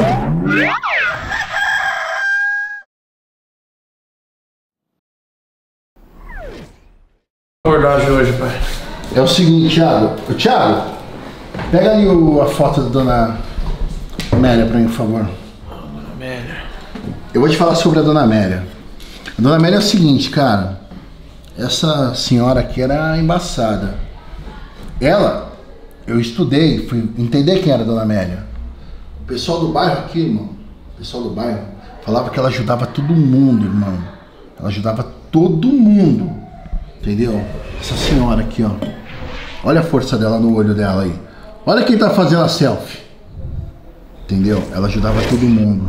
Abordagem hoje, pai. É o seguinte, Thiago, pega ali a foto da dona Amélia pra mim, por favor. Dona Amélia. Eu vou te falar sobre a dona Amélia. A dona Amélia é o seguinte, cara. Essa senhora aqui era embaçada. Eu estudei, fui entender quem era a dona Amélia. O pessoal do bairro aqui, irmão, o pessoal do bairro falava que ela ajudava todo mundo, irmão. Ela ajudava todo mundo, entendeu? Essa senhora aqui, ó. Olha a força dela no olho dela aí. Olha quem tá fazendo a selfie. Entendeu? Ela ajudava todo mundo.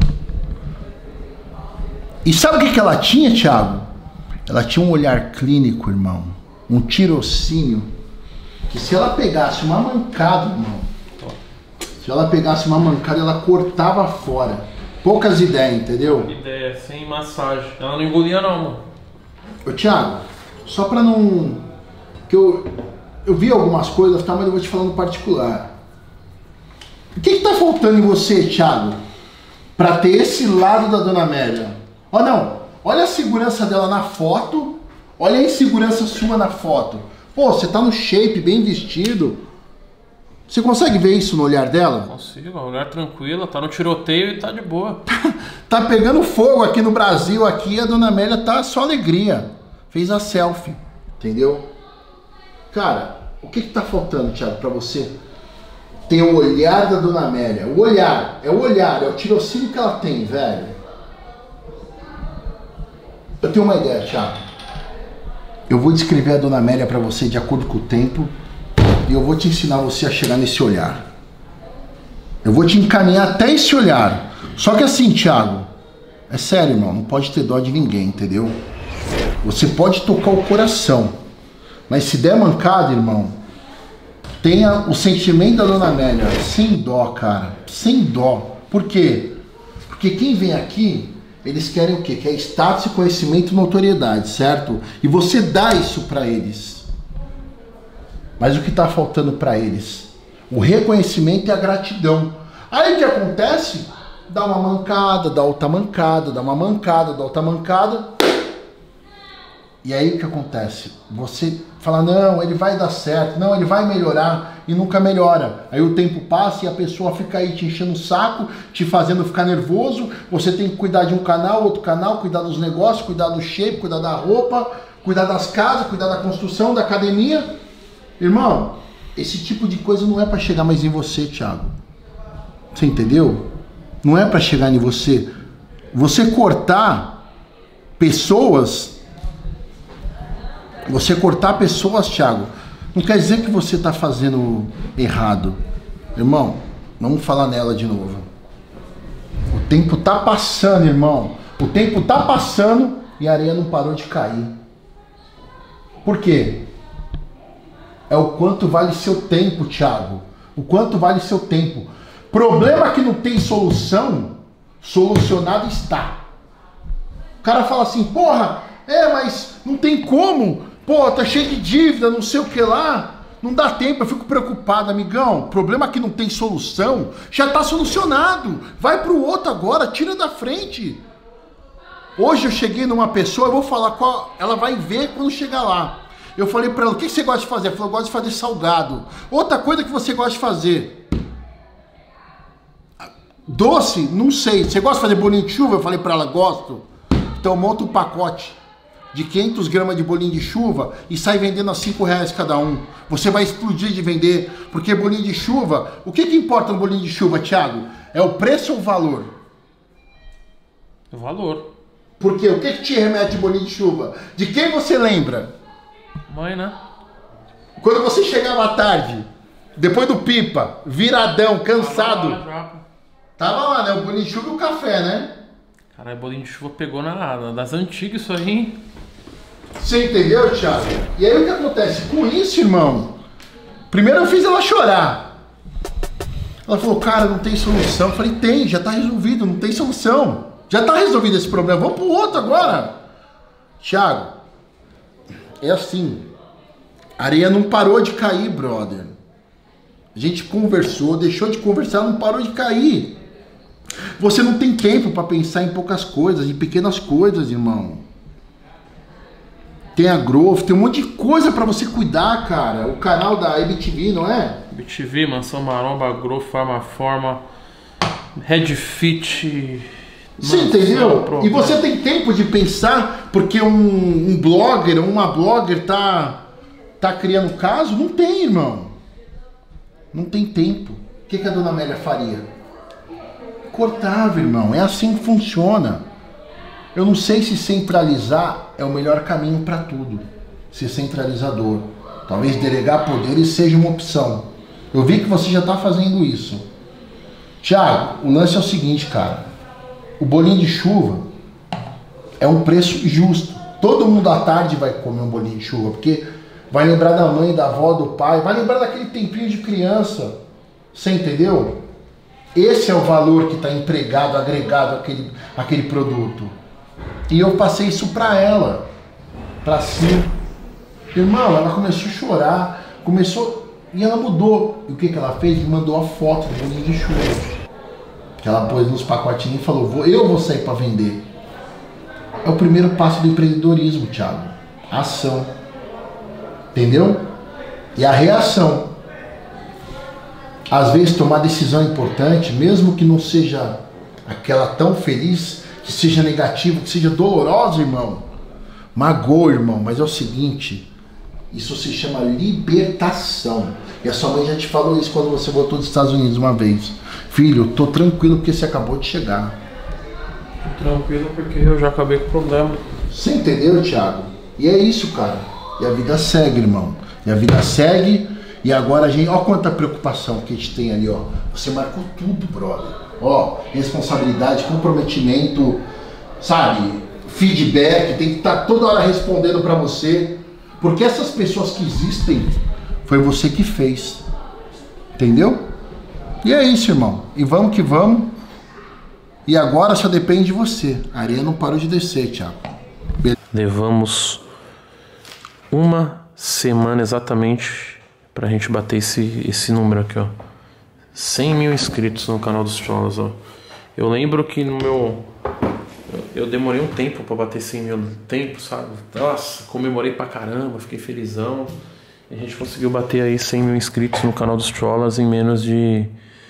E sabe o que ela tinha, Thiago? Ela tinha um olhar clínico, irmão. Um tirocínio. Que se ela pegasse uma mancada, irmão. Se ela pegasse uma mancada, ela cortava fora. Poucas ideias, entendeu? Ideia, sem massagem. Ela não engolia não, mano. Ô, Thiago, só pra não... Que eu vi algumas coisas, tá? Mas eu vou te falar no particular. O que tá faltando em você, Thiago? Pra ter esse lado da dona Amélia? Ó, não. Olha a segurança dela na foto. Olha a insegurança sua na foto. Pô, você tá no shape, bem vestido. Você consegue ver isso no olhar dela? Consigo, olhar tranquila, tá no tiroteio e tá de boa. Tá pegando fogo aqui no Brasil, aqui a dona Amélia tá só alegria. Fez a selfie, entendeu? Cara, o que tá faltando, Thiago, pra você ter o olhar da dona Amélia? O olhar, é o tirocínio que ela tem, velho. Eu tenho uma ideia, Thiago. Eu vou descrever a dona Amélia pra você de acordo com o tempo e eu vou te ensinar você a chegar nesse olhar. Eu vou te encaminhar até esse olhar. Só que assim, Thiago, é sério, irmão, não pode ter dó de ninguém, entendeu? Você pode tocar o coração, mas se der mancada, irmão, tenha o sentimento da dona Amélia, sem dó, cara, sem dó. Por quê? Porque quem vem aqui, eles querem o quê? Quer status, conhecimento e notoriedade, certo? E você dá isso pra eles. Mas o que tá faltando pra eles? O reconhecimento e a gratidão. Aí o que acontece? Dá uma mancada, dá outra mancada, dá uma mancada, dá outra mancada. E aí o que acontece? Você fala, não, ele vai dar certo, não, ele vai melhorar e nunca melhora. Aí o tempo passa e a pessoa fica aí te enchendo o saco, te fazendo ficar nervoso. Você tem que cuidar de um canal, outro canal, cuidar dos negócios, cuidar do shape, cuidar da roupa, cuidar das casas, cuidar da construção, da academia. Irmão, esse tipo de coisa não é para chegar mais em você, Thiago. Você entendeu? Não é para chegar em você. Você cortar pessoas... Você cortar pessoas, Thiago, não quer dizer que você está fazendo errado. Irmão, vamos falar nela de novo. O tempo tá passando, irmão. O tempo tá passando e a areia não parou de cair. Por quê? É o quanto vale seu tempo, Thiago. O quanto vale seu tempo. Problema que não tem solução, solucionado está. O cara fala assim, porra, mas não tem como. Pô, tá cheio de dívida, não sei o que lá. Não dá tempo, eu fico preocupado, amigão. Problema que não tem solução, já tá solucionado. Vai pro outro agora, tira da frente. Hoje eu cheguei numa pessoa, eu vou falar qual, ela vai ver quando chegar lá. Eu falei pra ela, o que você gosta de fazer? Ela falou, eu gosto de fazer salgado. Outra coisa que você gosta de fazer? Doce? Não sei. Você gosta de fazer bolinho de chuva? Eu falei pra ela, gosto. Então monta um pacote de 500 gramas de bolinho de chuva e sai vendendo a R$5 cada um. Você vai explodir de vender, porque bolinho de chuva... O que importa no bolinho de chuva, Thiago? É o preço ou o valor? O valor. Por quê? O que te remete bolinho de chuva? De quem você lembra? Mãe, né? Quando você chegava à tarde, depois do pipa, viradão, cansado... Tava lá, né? O bolinho de chuva e o café, né? Caralho, bolinho de chuva pegou das antigas isso aí, hein? Você entendeu, Thiago? E aí o que acontece? Com isso, irmão, primeiro eu fiz ela chorar. Ela falou, cara, não tem solução. Eu falei, tem, já tá resolvido, não tem solução. Já tá resolvido esse problema, vamos pro outro agora. Thiago, é assim, a areia não parou de cair, brother. A gente conversou, deixou de conversar, não parou de cair. Você não tem tempo para pensar em poucas coisas, em pequenas coisas, irmão. Tem a Growth, tem um monte de coisa para você cuidar, cara. O canal da IBTV, não é? IBTV, Mansão Maromba, Growth, Farmaforma, Redfit. Você entendeu? E você tem tempo de pensar porque um blogger, uma blogger tá criando caso? Não tem, irmão. Não tem tempo. O que a dona Amélia faria? Cortava, irmão. É assim que funciona. Eu não sei se centralizar é o melhor caminho para tudo. Ser centralizador. Talvez delegar poderes seja uma opção. Eu vi que você já está fazendo isso. Thiago, o lance é o seguinte, cara. O bolinho de chuva é um preço justo. Todo mundo à tarde vai comer um bolinho de chuva, porque vai lembrar da mãe, da avó, do pai, vai lembrar daquele tempinho de criança. Você entendeu? Esse é o valor que está empregado, agregado àquele produto. E eu passei isso para ela, para si. Irmão, ela começou a chorar, e ela mudou. E o que ela fez? Me mandou a foto do bolinho de chuva. Que ela pôs nos pacotinhos e falou, eu vou sair para vender. É o primeiro passo do empreendedorismo, Thiago. A ação. Entendeu? E a reação. Às vezes tomar decisão é importante, mesmo que não seja aquela tão feliz, que seja negativa, que seja dolorosa, irmão. Magoa, irmão, mas é o seguinte, isso se chama libertação. E a sua mãe já te falou isso quando você voltou dos Estados Unidos uma vez. Filho, tô tranquilo porque você acabou de chegar. Tô tranquilo porque eu já acabei com o problema. Você entendeu, Thiago? E é isso, cara. E a vida segue, irmão. E a vida segue. E agora a gente... Ó quanta preocupação que a gente tem ali, ó. Você marcou tudo, brother. Ó, responsabilidade, comprometimento, sabe? Feedback, tem que estar toda hora respondendo pra você. Porque essas pessoas que existem, foi você que fez. Entendeu? E é isso, irmão. E vamos que vamos. E agora só depende de você. A areia não parou de descer, Thiago. Levamos uma semana exatamente pra gente bater esse número aqui, ó. 100 mil inscritos no canal dos Cholas, ó. Eu lembro que no meu... Eu demorei um tempo pra bater 100 mil tempo, sabe? Nossa, comemorei pra caramba, fiquei felizão. E a gente conseguiu bater aí 100 mil inscritos no canal dos Cholas em menos de,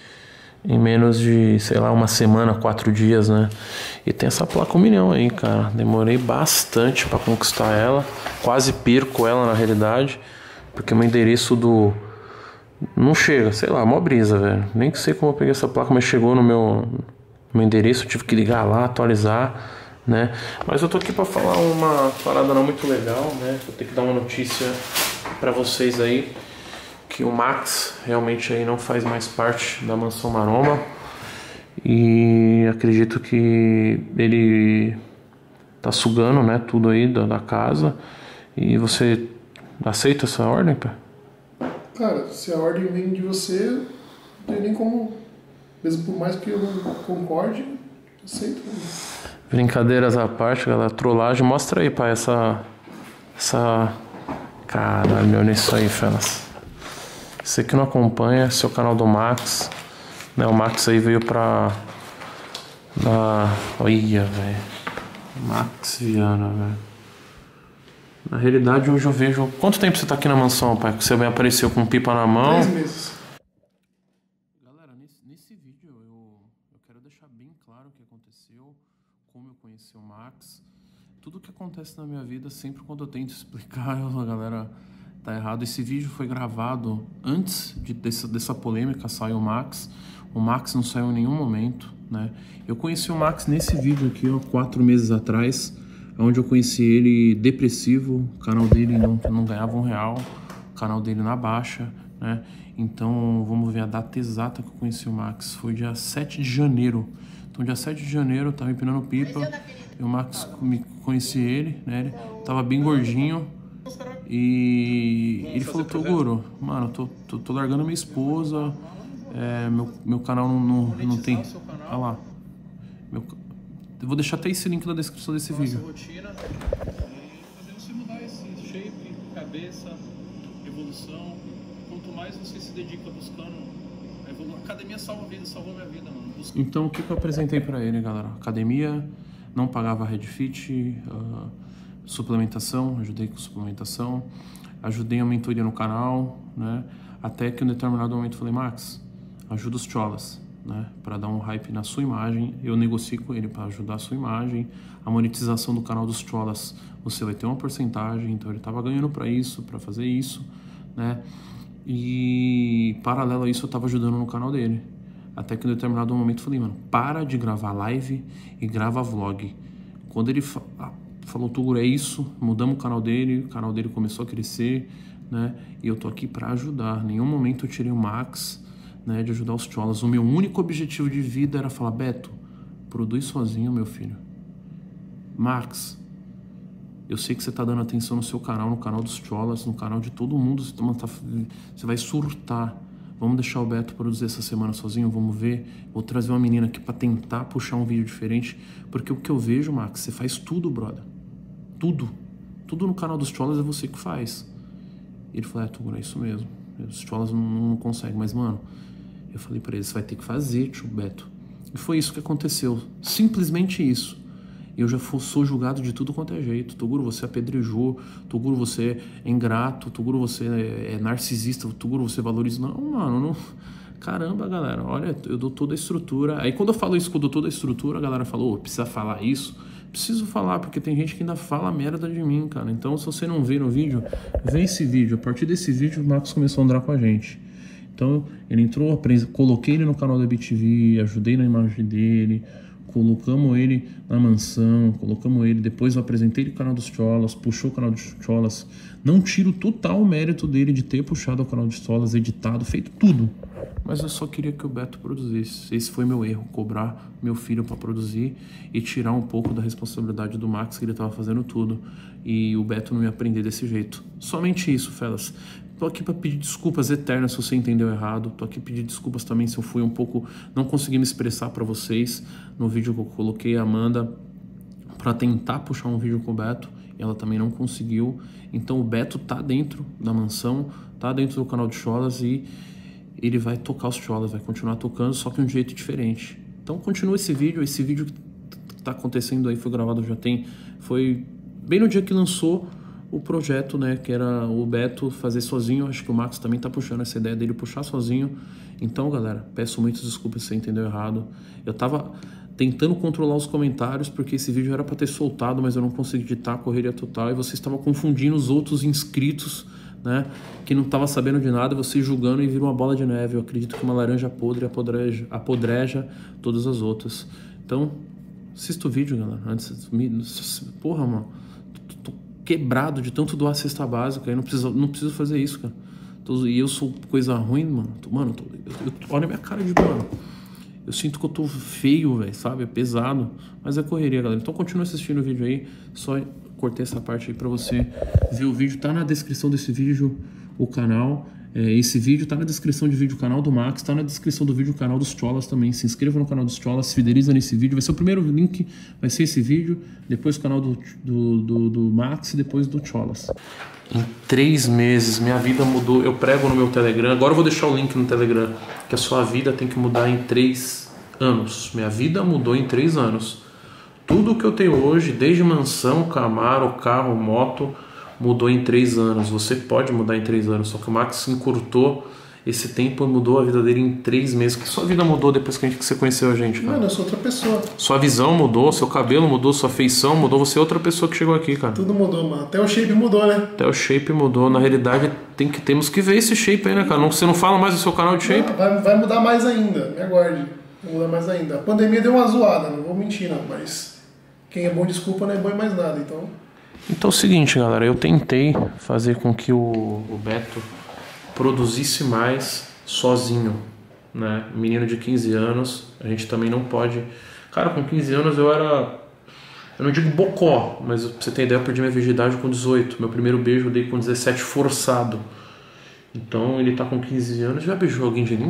sei lá, uma semana, 4 dias, né? E tem essa placa 1 milhão aí, cara. Demorei bastante pra conquistar ela. Quase perco ela, na realidade. Porque o meu endereço do... Não chega, sei lá, mó brisa, velho. Nem sei como eu peguei essa placa, mas chegou no meu endereço. Eu tive que ligar lá, atualizar, né? Mas eu tô aqui pra falar uma parada não muito legal, né? Vou ter que dar uma notícia pra vocês aí. Que o Max realmente aí não faz mais parte da Mansão Maromba. E acredito que ele tá sugando, né, tudo aí da casa. E você aceita essa ordem, pá? Cara, se a ordem vem de você, não tem nem como, mesmo por mais que eu não concorde, aceito. Brincadeiras à parte, galera, trollagem. Mostra aí, pá, essa... Caralho, olha isso aí, fellas. Você que não acompanha, esse é o canal do Max, né? O Max aí veio pra... Olha, velho. Max Viana, velho. Na realidade, hoje eu vejo... Quanto tempo você tá aqui na mansão, pai? Que você me apareceu com pipa na mão? 3 meses. Galera, nesse vídeo eu quero deixar bem claro o que aconteceu, como eu conheci o Max. Tudo que acontece na minha vida, sempre quando eu tento explicar, a galera tá errado. Esse vídeo foi gravado antes dessa polêmica sair o Max. O Max não saiu em nenhum momento, né? Eu conheci o Max nesse vídeo aqui, ó, 4 meses atrás, onde eu conheci ele depressivo, o canal dele não ganhava R$1, o canal dele na baixa, né? Então, vamos ver a data exata que eu conheci o Max. Foi dia 7 de janeiro. Então, dia 7 de janeiro, eu tava empinando pipa, e o Max, conheci ele, né? Ele tava bem gordinho, e ele falou, Toguro, mano, tô largando minha esposa, meu canal não tem... Olha lá. Eu vou deixar até esse link na descrição desse vídeo. Rotina, podemos se mudar esse shape, cabeça, evolução. Quanto mais você se dedica buscando a Academia salva a vida, salvou minha vida, mano. Então, o que eu apresentei pra ele, galera? Academia, não pagava Redfit, suplementação, ajudei com suplementação, ajudei a mentoria no canal, né? Até que em um determinado momento eu falei, Max, ajuda os cholas, né? Para dar um hype na sua imagem. Eu negocio com ele para ajudar a sua imagem. A monetização do canal dos cholas, você vai ter uma porcentagem. Então ele estava ganhando para isso, para fazer isso, né? E paralelo a isso eu estava ajudando no canal dele. Até que em um determinado momento eu falei, mano, para de gravar live e grava vlog. Quando ele falou, Tuguro, é isso, mudamos o canal dele começou a crescer, né? E eu tô aqui para ajudar. Em nenhum momento eu tirei o Max, né, de ajudar os cholas. O meu único objetivo de vida era falar, Beto, produz sozinho, meu filho. Max, eu sei que você tá dando atenção no seu canal, no canal dos cholas, no canal de todo mundo, você vai surtar. Vamos deixar o Beto produzir essa semana sozinho, vamos ver. Vou trazer uma menina aqui pra tentar puxar um vídeo diferente. Porque o que eu vejo, Max, você faz tudo, brother. Tudo. Tudo no canal dos cholas é você que faz. Ele falou, Tuguro, é isso mesmo. Os cholas não conseguem, mas, mano, eu falei pra ele, você vai ter que fazer, tio Beto. E foi isso que aconteceu. Simplesmente isso. Eu já sou julgado de tudo quanto é jeito. Tuguro, você apedrejou. Tuguro, você é ingrato. Tuguro, você é narcisista. Tuguro, você valoriza. Não, mano, não. Caramba, galera, olha, eu dou toda a estrutura. Aí quando eu falo isso, que eu dou toda a estrutura, a galera falou, precisa falar isso. Preciso falar, porque tem gente que ainda fala merda de mim, cara. Então, se você não vê no vídeo, vê esse vídeo. A partir desse vídeo, o Marcos começou a andar com a gente. Então, ele entrou, coloquei ele no canal da BTV, ajudei na imagem dele, colocamos ele na mansão, colocamos ele, depois eu apresentei ele no canal dos cholas, puxou o canal dos cholas. Não tiro total o mérito dele de ter puxado o canal dos cholas, editado, feito tudo. Mas eu só queria que o Beto produzisse. Esse foi meu erro, cobrar meu filho para produzir e tirar um pouco da responsabilidade do Max, que ele estava fazendo tudo. E o Beto não ia aprender desse jeito. Somente isso, fellas. Tô aqui para pedir desculpas eternas se você entendeu errado. Tô aqui para pedir desculpas também se eu fui um pouco... Não consegui me expressar para vocês no vídeo que eu coloquei a Amanda para tentar puxar um vídeo com o Beto. E ela também não conseguiu. Então o Beto tá dentro da mansão, tá dentro do canal de cholas e ele vai tocar os cholas, vai continuar tocando, só que de um jeito diferente. Então continua esse vídeo que tá acontecendo aí, foi gravado foi bem no dia que lançou o projeto, né, que era o Beto fazer sozinho. Acho que o Max também tá puxando essa ideia dele puxar sozinho. Então, galera, peço muitas desculpas se você entendeu errado. Eu tava tentando controlar os comentários, porque esse vídeo era para ter soltado, mas eu não consegui editar, correria total, e vocês estavam confundindo os outros inscritos, né, que não tava sabendo de nada, vocês julgando e viram uma bola de neve. Eu acredito que uma laranja podre apodreja todas as outras. Então, assista o vídeo, galera. Porra, mano, tô quebrado de tanto doar cesta básica, eu não preciso fazer isso, cara. E eu sou coisa ruim, mano. Olha a minha cara de mano. Eu sinto que eu tô feio, velho, sabe? É pesado. Mas é correria, galera. Então continua assistindo o vídeo aí. Só cortei essa parte aí pra você ver o vídeo. Tá na descrição desse vídeo o canal. Esse vídeo tá na descrição de vídeo o canal do Max. Tá na descrição do vídeo o canal dos cholas também. Se inscreva no canal dos cholas. Se fideliza nesse vídeo. Vai ser o primeiro link. Vai ser esse vídeo. Depois o canal do Max e depois do cholas. Em 3 meses, minha vida mudou. Eu prego no meu Telegram. Agora eu vou deixar o link no Telegram. Que a sua vida tem que mudar em 3 anos. Minha vida mudou em 3 anos. Tudo que eu tenho hoje, desde mansão, Camaro, carro, moto, mudou em 3 anos. Você pode mudar em 3 anos. Só que o Max encurtou esse tempo e mudou a vida dele em 3 meses. Que sua vida mudou depois que você conheceu a gente, cara? Mano, eu sou outra pessoa. Sua visão mudou, seu cabelo mudou, sua feição mudou. Você é outra pessoa que chegou aqui, cara. Tudo mudou, mano. Até o shape mudou, né? Até o shape mudou. Na realidade, temos que ver esse shape aí, né, cara? Você não fala mais do seu canal de shape? Não, vai mudar mais ainda. Me aguarde. Vai mudar mais ainda. A pandemia deu uma zoada, não vou mentir, não. Mas quem é bom, desculpa, não é bom em mais nada, então... Então é o seguinte, galera. Eu tentei fazer com que o Beto produzisse mais sozinho, né? Menino de 15 anos, a gente também não pode... Cara, com 15 anos eu não digo bocó, mas pra você ter ideia, eu perdi minha virgindade com 18. Meu primeiro beijo eu dei com 17 forçado. Então ele tá com 15 anos. Já beijou alguém de língua?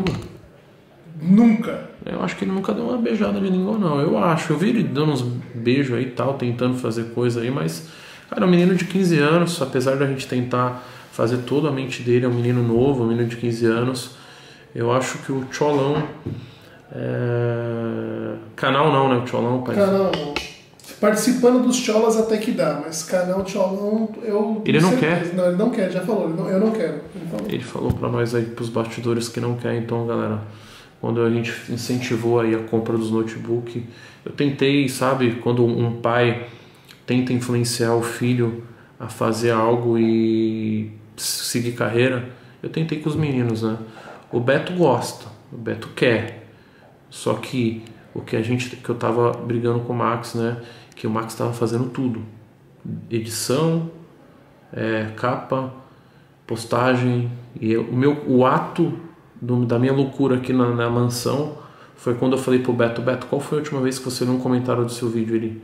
Nunca. Eu acho que ele nunca deu uma beijada de língua, não. Eu acho. Eu vi ele dando uns beijos aí e tal, tentando fazer coisa aí, mas... Cara, um menino de 15 anos, apesar da gente tentar fazer toda a mente dele, é um menino novo, um menino de 15 anos... Eu acho que o Tcholão... Canal não, né? O Tcholão, pai. Canal não. Participando dos Cholas até que dá, mas canal Tcholão eu... Ele não quer? Não, ele não quer, já falou. Eu não quero. Ele falou pra nós aí, pros bastidores, que não quer. Então, galera, quando a gente incentivou aí a compra dos notebooks, eu tentei, sabe, quando um pai tenta influenciar o filho a fazer algo e seguir carreira, eu tentei com os meninos, né? O Beto gosta, o Beto quer. Só que que eu tava brigando com o Max, né? Que o Max tava fazendo tudo. Edição, capa, postagem. E o ato da minha loucura aqui na mansão foi quando eu falei pro Beto, qual foi a última vez que você viu um comentário do seu vídeo? Ele,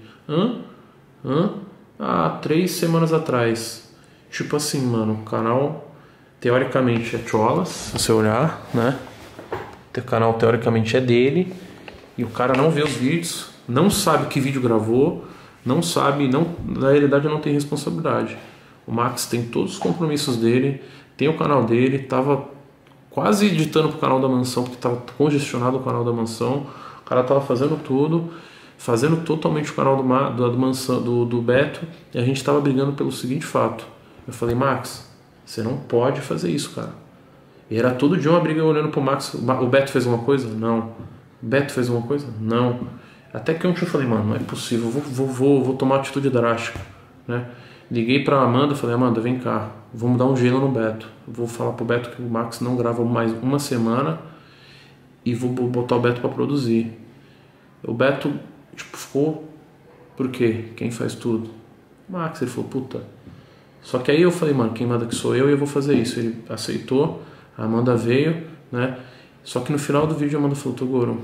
hã? 3 semanas atrás. Tipo assim, mano, o canal teoricamente é Tcholas, se você olhar, né? O canal teoricamente é dele e o cara não vê os vídeos, não sabe que vídeo gravou, não sabe, na realidade não tem responsabilidade. O Max tem todos os compromissos dele, tem o canal dele, tava quase editando pro canal da mansão, porque tava congestionado o canal da mansão, o cara tava fazendo tudo, fazendo totalmente o canal do Beto, e a gente tava brigando pelo seguinte fato. Eu falei, Max, você não pode fazer isso, cara. E era todo dia uma briga olhando pro Max. O Beto fez uma coisa? Não. O Beto fez uma coisa? Não. Até que ontem eu falei, mano, não é possível, vou tomar atitude drástica, né? Liguei pra Amanda, falei, Amanda, vem cá, vamos dar um gelo no Beto. Vou falar pro Beto que o Max não grava mais uma semana e vou botar o Beto pra produzir. O Beto, ficou, por quê? Quem faz tudo? O Max, ele falou, puta. Só que aí eu falei, mano, quem manda que sou eu e eu vou fazer isso. Ele aceitou, a Amanda veio, né? Só que no final do vídeo a Amanda falou, Toguro,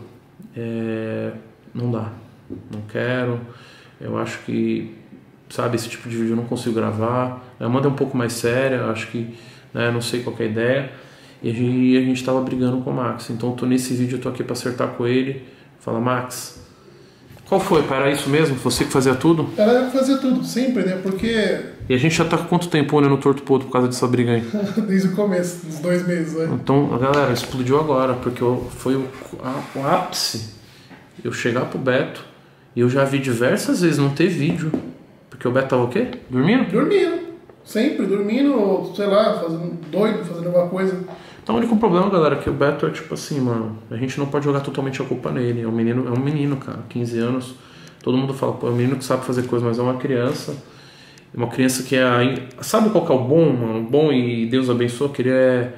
não dá, não quero, eu acho que, sabe, esse tipo de vídeo eu não consigo gravar. A Amanda é um pouco mais séria, acho que, né, não sei qual que é a ideia. E a gente tava brigando com o Max. Então nesse vídeo eu tô aqui pra acertar com ele. Fala, Max, qual foi, pai? Era isso mesmo? Você que fazia tudo? Ela que fazia tudo, sempre, né? Porque... E a gente já tá com quanto tempo olhando no torto podre por causa dessa briga aí? Desde o começo, uns 2 meses, né? Então, a galera, explodiu agora, porque foi o ápice. Eu chegar pro Beto e eu já vi diversas vezes não ter vídeo. Porque o Beto tava o quê? Dormindo? Dormindo. Sempre, dormindo, sei lá, fazendo alguma coisa. Então o único problema, galera, é que o Beto é tipo assim, mano, a gente não pode jogar totalmente a culpa nele. É um menino, cara, 15 anos. Todo mundo fala, pô, é um menino que sabe fazer coisa, mas é uma criança. Uma criança que sabe qual que é o bom, mano? O bom, e Deus abençoe, que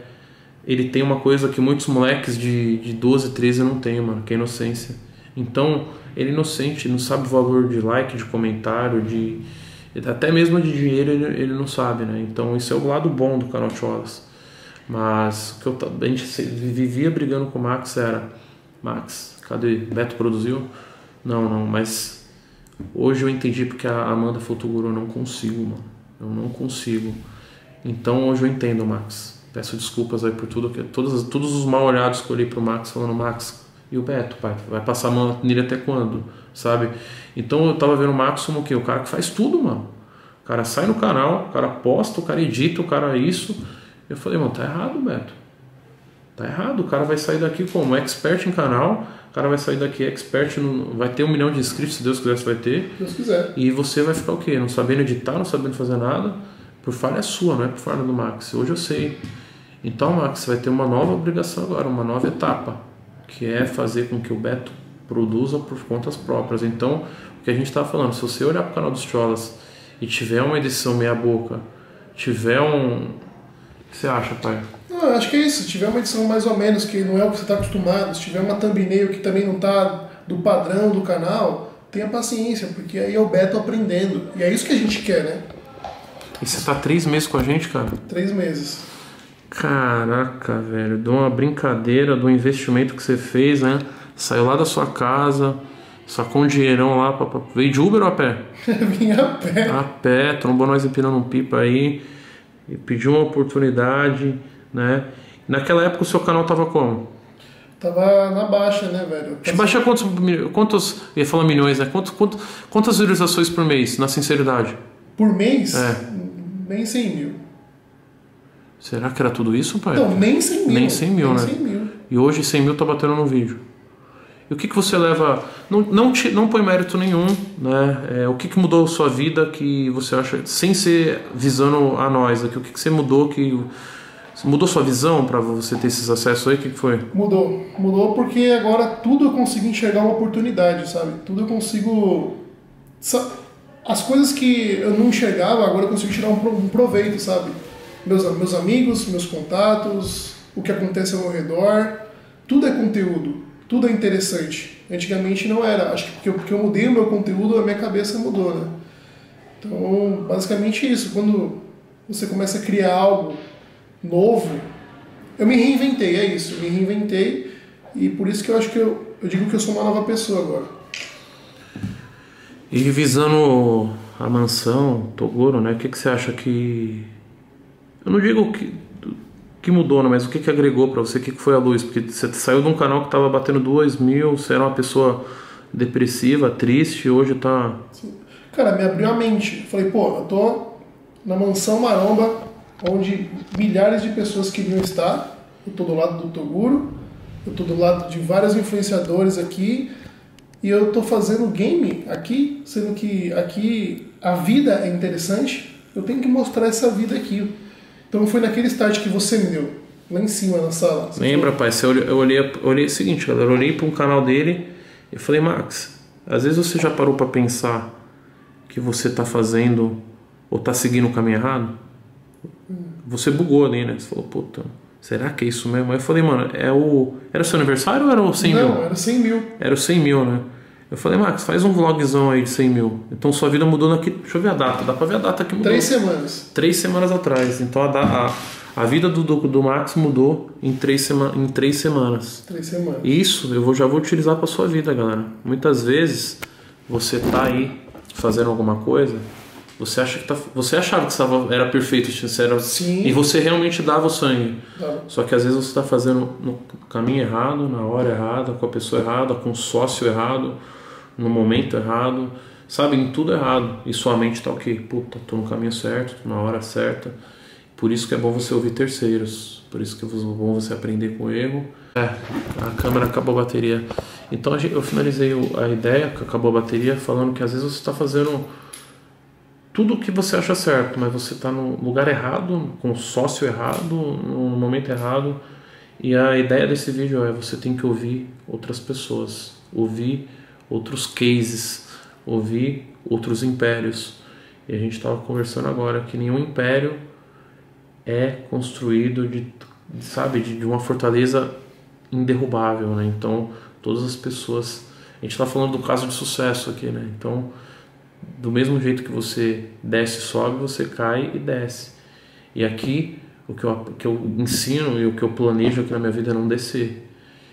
ele tem uma coisa que muitos moleques de 12, 13 não tem, mano, que é inocência. Então, ele é inocente, não sabe o valor de like, de comentário, até mesmo de dinheiro ele não sabe, né? Então, isso é o lado bom do canal Tcholas. Mas a gente vivia brigando com o Max, Max, cadê? Beto produziu? Não, mas hoje eu entendi porque a Amanda falou, Toguro, eu não consigo, mano. Eu não consigo. Então hoje eu entendo, Max. Peço desculpas aí por tudo, todos os mal olhados que eu olhei pro Max, falando, Max, e o Beto, pai? Vai passar a mão nele até quando? Sabe? Então eu tava vendo o Max como o quê? O cara que faz tudo, mano. O cara sai no canal, o cara posta, o cara edita, o cara isso. Eu falei, mano, tá errado, Beto. Tá errado. O cara vai sair daqui como expert em canal, o cara vai sair daqui expert, vai ter 1 milhão de inscritos, se Deus quiser, você vai ter. Se Deus quiser. E você vai ficar o quê? Não sabendo editar, não sabendo fazer nada. Por falha sua, não é por falha do Max. Hoje eu sei. Então, Max, você vai ter uma nova obrigação agora, uma nova etapa, que é fazer com que o Beto produza por contas próprias. Então, o que a gente está falando, se você olhar para o canal dos Tcholas e tiver uma edição meia boca, tiver O que você acha, pai? Não, acho que é isso. Se tiver uma edição mais ou menos, que não é o que você está acostumado, se tiver uma thumbnail que também não está do padrão do canal, tenha paciência, porque aí é o Beto aprendendo. E é isso que a gente quer, né? E você tá 3 meses com a gente, cara? 3 meses. Caraca, velho. De uma brincadeira, do investimento que você fez, né? Saiu lá da sua casa, sacou um dinheirão lá, veio de Uber ou a pé? Vim a pé. A pé, trombou nós empinando um pipa aí, e pediu uma oportunidade, né? Naquela época o seu canal tava como? Tava na baixa, né, velho? Baixa quantos, ia falar milhões, né? Quantas visualizações por mês, na sinceridade? Por mês? Nem 100 mil. Será que era tudo isso, pai? Não, nem 100 mil. Nem 100 mil, nem né? 100 mil. E hoje 100 mil tá batendo no vídeo. E o que você leva... Não põe mérito nenhum, né? O que mudou a sua vida que você acha... Sem ser visando a nós aqui, o que você mudou que... Mudou sua visão para você ter esses acessos aí? O que foi? Mudou porque agora tudo eu consigo enxergar uma oportunidade, sabe? Tudo eu consigo... As coisas que eu não enxergava, agora eu consigo tirar um proveito, sabe? Meus amigos, meus contatos, o que acontece ao meu redor, tudo é conteúdo, tudo é interessante. Antigamente não era, acho que porque eu mudei o meu conteúdo, a minha cabeça mudou, né? Então, basicamente isso, quando você começa a criar algo novo, eu me reinventei, é isso, eu me reinventei e por isso que eu acho que eu digo que eu sou uma nova pessoa agora. E visando a mansão, Toguro, né? O que você acha que... Eu não digo que mudou, né? Mas o que agregou pra você? O que foi a luz? Porque você saiu de um canal que tava batendo 2.000, você era uma pessoa depressiva, triste, e hoje tá... Sim. Cara, me abriu a mente. Falei, pô, eu tô na mansão maromba, onde milhares de pessoas queriam estar. Eu tô do lado do Toguro, eu tô do lado de vários influenciadores aqui, e eu tô fazendo game aqui, sendo que aqui a vida é interessante, eu tenho que mostrar essa vida aqui. Então foi naquele start que você me deu, lá em cima na sala. Lembra, pai? Eu olhei o seguinte, galera, eu olhei para um canal dele e falei, Max, às vezes você já parou para pensar que você tá fazendo ou tá seguindo o caminho errado? Você bugou ali, né? Você falou, puta, será que é isso mesmo? Aí eu falei, mano, era o seu aniversário ou era o 100 mil? Não, era 100 mil. Era o 100 mil, né? Eu falei, Max, faz um vlogzão aí de 100 mil. Então sua vida mudou naquele... Deixa eu ver a data, dá pra ver a data que mudou. 3 semanas. 3 semanas atrás. Então a vida do Max mudou em 3 semanas. 3 semanas. Isso eu já vou utilizar pra sua vida, galera. Muitas vezes você tá aí fazendo alguma coisa, você achava que era perfeito, Sim. E você realmente dava o sangue. Tá. Só que às vezes você está fazendo no caminho errado, na hora errada, com a pessoa errada, com o sócio errado, no momento errado, sabe, em tudo errado. E sua mente tá ok, puta, tô no caminho certo, tô na hora certa. Por isso que é bom você ouvir terceiros, por isso que é bom você aprender com o erro. A câmera acabou a bateria. Então eu finalizei a ideia, que acabou a bateria, falando que às vezes você está fazendo tudo o que você acha certo, mas você está no lugar errado, com o sócio errado, no momento errado. E a ideia desse vídeo é você tem que ouvir outras pessoas, ouvir outros cases, ouvir outros impérios. E a gente estava conversando agora que nenhum império é construído de uma fortaleza inderrubável, né? Então todas as pessoas, a gente está falando do caso de sucesso aqui, né? Então do mesmo jeito que você desce e sobe, você cai e desce. E aqui o que eu ensino e o que eu planejo aqui na minha vida é não descer.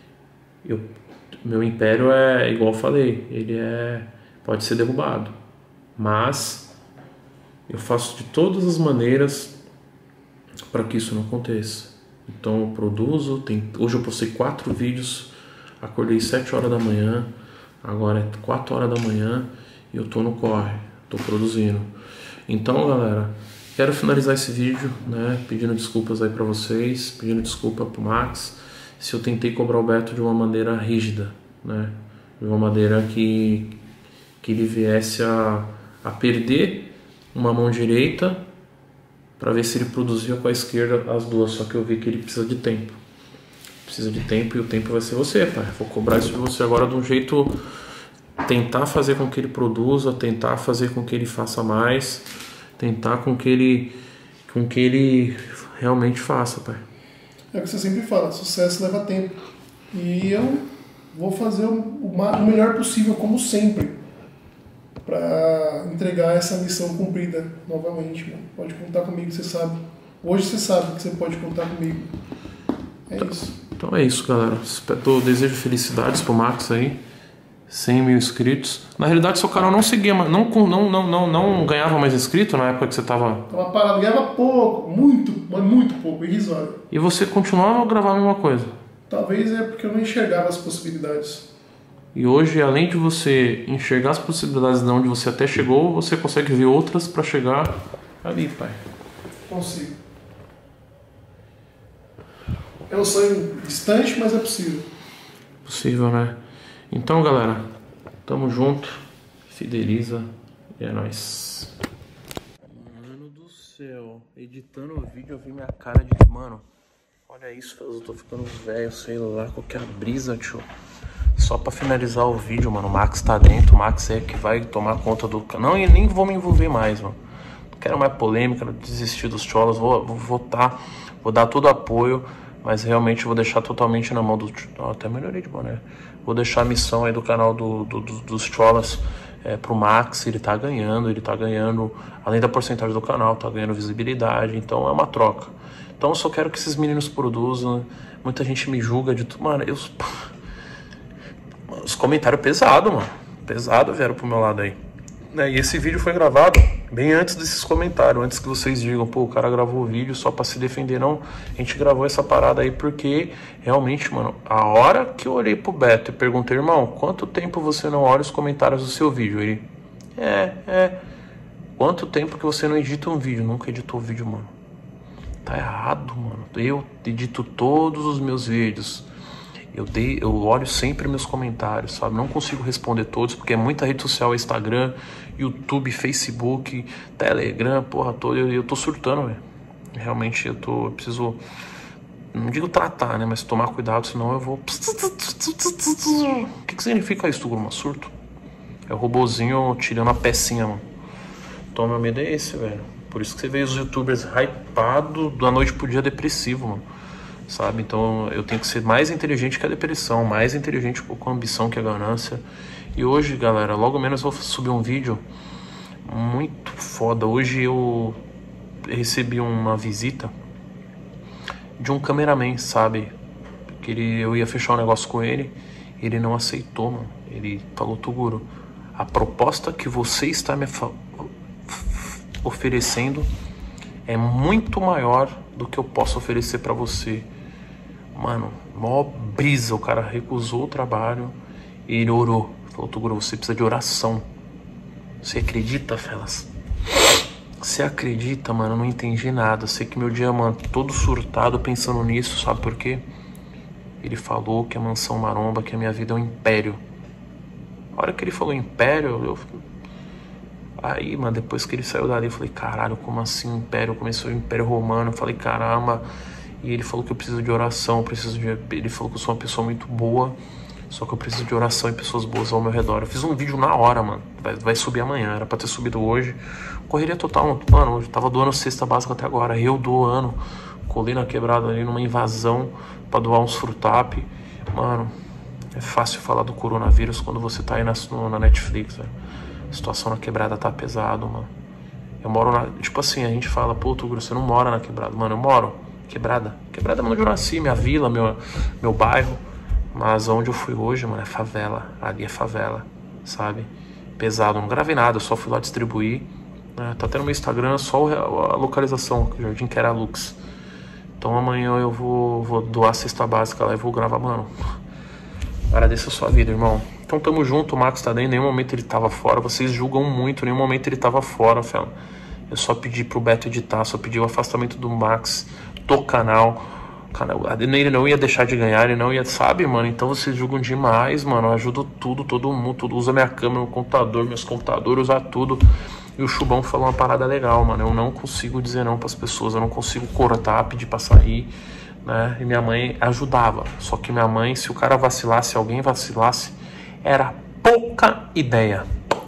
Meu império é, igual eu falei, pode ser derrubado, mas eu faço de todas as maneiras para que isso não aconteça. Então eu produzo, hoje eu postei 4 vídeos, acordei 7 horas da manhã, agora é 4 horas da manhã e eu tô no corre, tô produzindo. Então, galera, quero finalizar esse vídeo, né, pedindo desculpas aí para vocês, pedindo desculpa pro Max, se eu tentei cobrar o Beto de uma maneira rígida, né, de uma maneira que ele viesse a perder uma mão direita para ver se ele produzia com a esquerda as duas, só que eu vi que ele precisa de tempo. Precisa de tempo e o tempo vai ser você, pai. Vou cobrar isso de você agora de um jeito, tentar fazer com que ele produza, tentar fazer com que ele faça mais, tentar com que ele realmente faça, pai. É o que você sempre fala, sucesso leva tempo. E eu vou fazer o melhor possível, como sempre, para entregar essa missão cumprida novamente, mano. Pode contar comigo, você sabe. Hoje você sabe que você pode contar comigo. É isso. Então é isso, galera. Eu desejo felicidades pro Max aí. 100 mil inscritos. Na realidade, seu canal não seguia, não ganhava mais inscrito na época que você tava parado, ganhava pouco, muito pouco, irrisório. E você continuava a gravar a mesma coisa? Talvez é porque eu não enxergava as possibilidades. E hoje, além de você enxergar as possibilidades de onde você até chegou, você consegue ver outras para chegar ali, pai. Consigo. É um sonho distante, mas é possível. Possível, né? Então, galera, tamo junto. Fideliza e é nóis. Mano do céu, editando o vídeo eu vi minha cara de... Mano, olha isso, eu tô ficando velho, sei lá, qual que é a brisa, tio. Só pra finalizar o vídeo, mano, o Max tá dentro, o Max é que vai tomar conta do canal. Não, e nem vou me envolver mais, mano. Não quero mais polêmica, não desistir dos cholas, vou votar, vou dar todo apoio, mas realmente vou deixar totalmente na mão do... Oh, até melhorei de boné. Vou deixar a missão aí do canal dos cholas pro Max, ele tá ganhando, além da porcentagem do canal, tá ganhando visibilidade, então é uma troca. Então eu só quero que esses meninos produzam, muita gente me julga de tudo, mano, os comentários pesados, mano, pesado vieram pro meu lado aí. E esse vídeo foi gravado bem antes desses comentários, antes que vocês digam, pô, o cara gravou o vídeo só pra se defender. Não, a gente gravou essa parada aí porque realmente, mano, a hora que eu olhei pro Beto e perguntei, irmão, quanto tempo você não olha os comentários do seu vídeo? Ele, quanto tempo que você não edita um vídeo? Nunca editou vídeo, mano. Tá errado, mano. Eu edito todos os meus vídeos. Eu olho sempre meus comentários, sabe? Não consigo responder todos, porque é muita rede social, Instagram, YouTube, Facebook, Telegram, porra toda. Eu tô surtando, velho. Realmente eu preciso, não digo tratar, né? Mas tomar cuidado, senão eu vou... O que significa isso, Guruma? Surto? É o robozinho tirando a pecinha, mano. Então meu medo é esse, velho. Por isso que você vê os youtubers hypados da noite pro dia depressivo, mano. Sabe? Então eu tenho que ser mais inteligente que a depressão, mais inteligente com a ambição que a ganância. E hoje, galera, logo menos eu vou subir um vídeo muito foda. Hoje eu recebi uma visita de um cameraman, sabe? Que eu ia fechar um negócio com ele, ele não aceitou, mano. Ele falou, Toguro, a proposta que você está me oferecendo é muito maior do que eu posso oferecer pra você. Mano, mó brisa, o cara recusou o trabalho e ele orou. Falou, Toguro, você precisa de oração. Você acredita, Felas? Você acredita, mano? Eu não entendi nada. Sei que meu dia, mano, todo surtado pensando nisso, sabe por quê? Ele falou que a mansão maromba, que a minha vida é um império. A hora que ele falou império, aí, mano, depois que ele saiu dali, eu falei, caralho, como assim império? Começou o Império Romano, eu falei, caramba. E ele falou que eu preciso de oração, ele falou que eu sou uma pessoa muito boa, só que eu preciso de oração e pessoas boas ao meu redor. Eu fiz um vídeo na hora, mano, vai subir amanhã, era pra ter subido hoje. Correria total, mano, eu tava doando cesta básica até agora, eu doando, colei na quebrada ali numa invasão pra doar uns frutap. Mano, é fácil falar do coronavírus quando você tá aí na Netflix, velho. A situação na quebrada tá pesado, mano. Eu moro tipo assim, a gente fala, pô, Toguro, você não mora na quebrada. Mano, eu moro quebrada é onde eu nasci, minha vila, meu bairro. Mas onde eu fui hoje, mano, é favela. Ali é favela, sabe? Pesado, não gravei nada, eu só fui lá distribuir. Tá até no meu Instagram, só a localização, Jardim Queralux. Então amanhã eu vou doar a cesta básica lá e vou gravar, mano. Agradeço a sua vida, irmão. Então tamo junto, o Max tá dentro, em nenhum momento ele tava fora. Vocês julgam muito, em nenhum momento ele tava fora, fela. Eu só pedi pro Beto editar, só pedi o afastamento do Max do canal. Ele não ia deixar de ganhar, ele não ia, sabe, mano? Então vocês julgam demais, mano. Eu ajudo tudo, todo mundo, usa minha câmera, meu computador, meus computadores, usa tudo. E o Chubão falou uma parada legal, mano. Eu não consigo dizer não pras pessoas, eu não consigo cortar, pedir pra sair, né? E minha mãe ajudava. Só que minha mãe, se o cara vacilasse, se alguém vacilasse, era pouca ideia.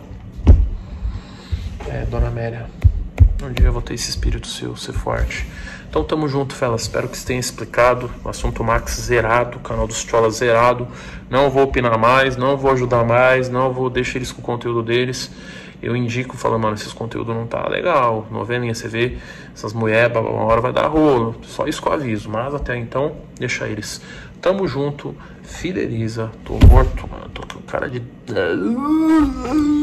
Dona Amélia, um dia eu vou ter esse espírito seu, ser forte. Então tamo junto, fela. Espero que você tenha explicado. O assunto Max zerado, o canal dos cholas zerado. Não vou opinar mais, não vou ajudar mais, não vou deixar eles com o conteúdo deles. Eu indico, falando, mano, esses conteúdos não tá legal. Novelinha, você vê, essas mulheres, uma hora vai dar rolo. Só isso que eu aviso. Mas até então, deixa eles. Tamo junto, fideliza. Tô morto, mano. Tô com cara de...